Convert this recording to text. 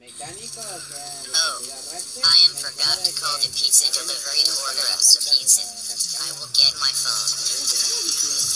Oh, I am forgot to call the pizza delivery to order us a pizza. I will get my phone.